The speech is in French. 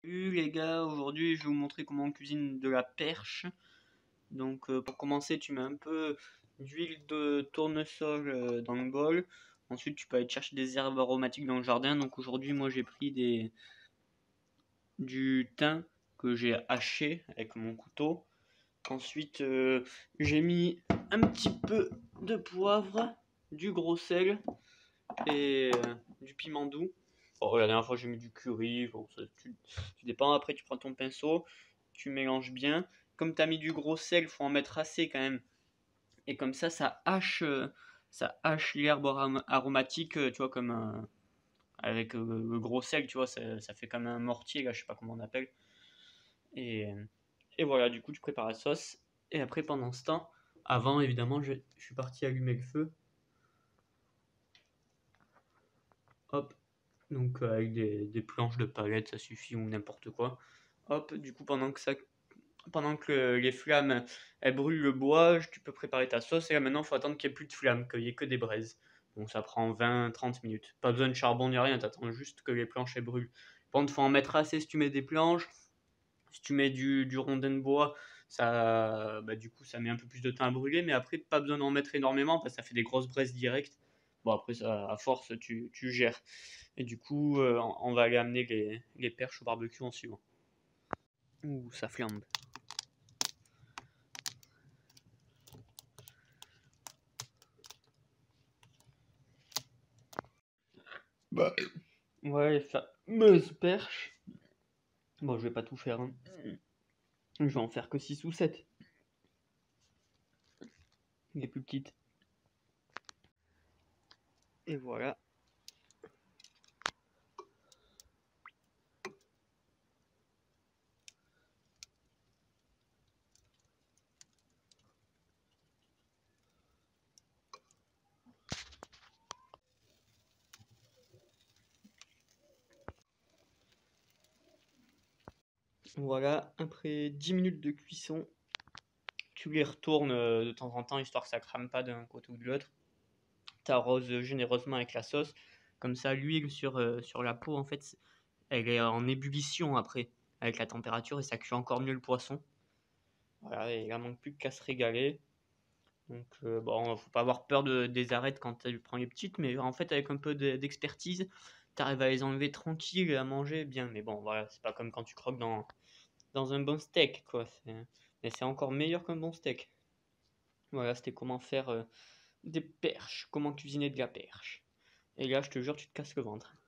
Salut les gars, aujourd'hui je vais vous montrer comment on cuisine de la perche. Donc pour commencer tu mets un peu d'huile de tournesol dans le bol. Ensuite tu peux aller chercher des herbes aromatiques dans le jardin. Donc aujourd'hui moi j'ai pris du thym que j'ai haché avec mon couteau. Ensuite j'ai mis un petit peu de poivre, du gros sel et du piment doux. Bon, la dernière fois j'ai mis du curry, bon, tu dépends. Après tu prends ton pinceau, tu mélanges bien. Comme tu as mis du gros sel, il faut en mettre assez quand même. Et comme ça hache l'herbe aromatique, tu vois, comme avec le gros sel, tu vois, ça fait comme un mortier, là, je sais pas comment on appelle. Et, et voilà, du coup tu prépares la sauce. Et après pendant ce temps, avant évidemment, je suis parti allumer le feu. Hop, donc avec des planches de palettes, ça suffit, ou n'importe quoi. Hop, du coup pendant que les flammes elles brûlent le bois, tu peux préparer ta sauce. Et là maintenant il faut attendre qu'il n'y ait plus de flammes, qu'il n'y ait que des braises. Donc ça prend 20-30 minutes. Pas besoin de charbon ni rien, t'attends juste que les planches elles brûlent. Par contre, faut en mettre assez si tu mets des planches. Si tu mets du rondin de bois, du coup ça met un peu plus de temps à brûler, mais après pas besoin d'en mettre énormément parce que ça fait des grosses braises directes. Bon après ça, à force tu gères. Et du coup on va aller amener les perches au barbecue en suivant. Ouh, ça flambe. Bah, ouais, les fameuses perches. Bon, je vais pas tout faire, hein. Je vais en faire que 6 ou 7. Les plus petites. Et voilà. Voilà, après 10 minutes de cuisson, tu les retournes de temps en temps histoire que ça crame pas d'un côté ou de l'autre. Tu arroses généreusement avec la sauce. Comme ça, l'huile sur la peau, en fait, elle est en ébullition après, avec la température, et ça cuit encore mieux le poisson. Voilà, et il ne manque plus qu'à se régaler. Donc, bon, faut pas avoir peur des arêtes quand tu prends les petites, mais en fait, avec un peu d'expertise, tu arrives à les enlever tranquille et à manger bien. Mais bon, voilà, c'est pas comme quand tu croques dans un bon steak, quoi. Mais c'est encore meilleur qu'un bon steak. Voilà, c'était comment faire des perches, comment cuisiner de la perche. Et là, je te jure, tu te casses le ventre.